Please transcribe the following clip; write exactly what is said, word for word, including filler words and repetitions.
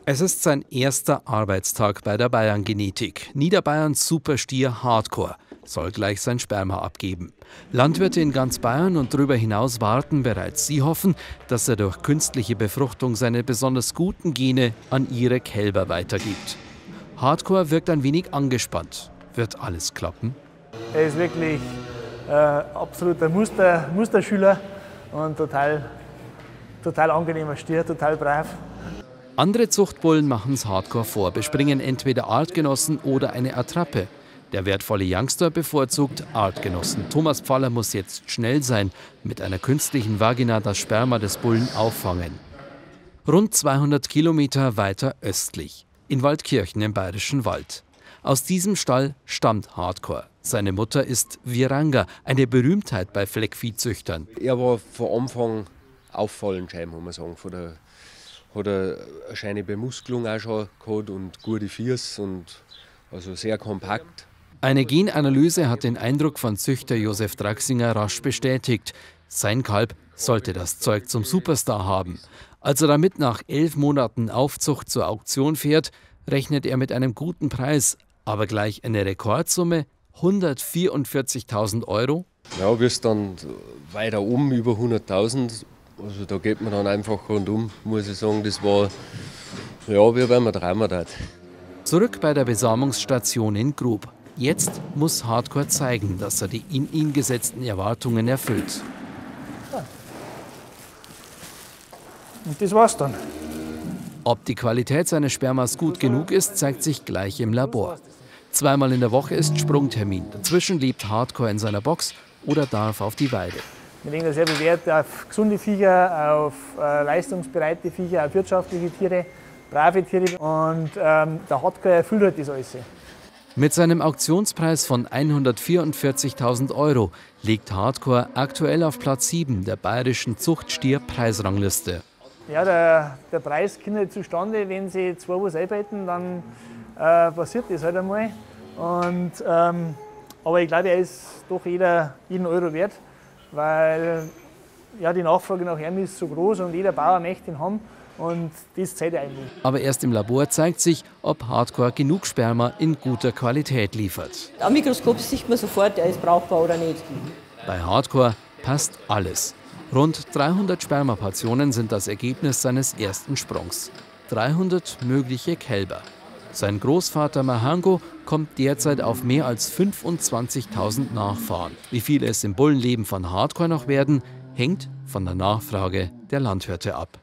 Es ist sein erster Arbeitstag bei der Bayern-Genetik. Niederbayerns Superstier Hardcore soll gleich sein Sperma abgeben. Landwirte in ganz Bayern und darüber hinaus warten bereits. Sie hoffen, dass er durch künstliche Befruchtung seine besonders guten Gene an ihre Kälber weitergibt. Hardcore wirkt ein wenig angespannt. Wird alles klappen? Er ist wirklich äh, absoluter Muster, Musterschüler und total, total angenehmer Stier, total brav. Andere Zuchtbullen machen es Hardcore vor, bespringen entweder Artgenossen oder eine Attrappe. Der wertvolle Youngster bevorzugt Artgenossen. Thomas Pfaller muss jetzt schnell sein, mit einer künstlichen Vagina das Sperma des Bullen auffangen. Rund zweihundert Kilometer weiter östlich, in Waldkirchen im Bayerischen Wald. Aus diesem Stall stammt Hardcore. Seine Mutter ist Viranga, eine Berühmtheit bei Fleckviehzüchtern. Er war von Anfang auffallend, muss man sagen. Von der, hat er eine scheine Bemuskelung auch schon gehabt und gute Füße und also sehr kompakt. Eine Genanalyse hat den Eindruck von Züchter Josef Draxinger rasch bestätigt. Sein Kalb sollte das Zeug zum Superstar haben. Als er damit nach elf Monaten Aufzucht zur Auktion fährt, rechnet er mit einem guten Preis, aber gleich eine Rekordsumme, hundertvierundvierzigtausend Euro. Ja, bis dann weiter um, über hunderttausend. Also da geht man dann einfach rundum, muss ich sagen. Das war, ja, wie wenn man träumen hat. Zurück bei der Besamungsstation in Grub. Jetzt muss Hardcore zeigen, dass er die in ihn gesetzten Erwartungen erfüllt. Und das war's dann. Ob die Qualität seines Spermas gut genug ist, zeigt sich gleich im Labor. Zweimal in der Woche ist Sprungtermin. Dazwischen lebt Hardcore in seiner Box oder darf auf die Weide. Wir legen da sehr viel Wert auf gesunde Viecher, auf äh, leistungsbereite Viecher, auf wirtschaftliche Tiere, brave Tiere. Und ähm, der Hardcore erfüllt halt das alles. Mit seinem Auktionspreis von hundertvierundvierzigtausend Euro liegt Hardcore aktuell auf Platz sieben der bayerischen Zuchtstier-Preisrangliste. Ja, der, der Preis kommt halt zustande, wenn sie zwei was einbeiten, dann äh, passiert das halt einmal. Und, ähm, aber ich glaube, er ist doch jeder, jeden Euro wert, weil ja, die Nachfrage nach ihm ist so groß und jeder Bauer möchte ihn haben. Und das zählt eigentlich. Aber erst im Labor zeigt sich, ob Hardcore genug Sperma in guter Qualität liefert. Am Mikroskop sieht man sofort, er ist brauchbar oder nicht. Bei Hardcore passt alles. Rund dreihundert Spermaportionen sind das Ergebnis seines ersten Sprungs. dreihundert mögliche Kälber. Sein Großvater Mahango kommt derzeit auf mehr als fünfundzwanzigtausend Nachfahren. Wie viele es im Bullenleben von Hardcore noch werden, hängt von der Nachfrage der Landwirte ab.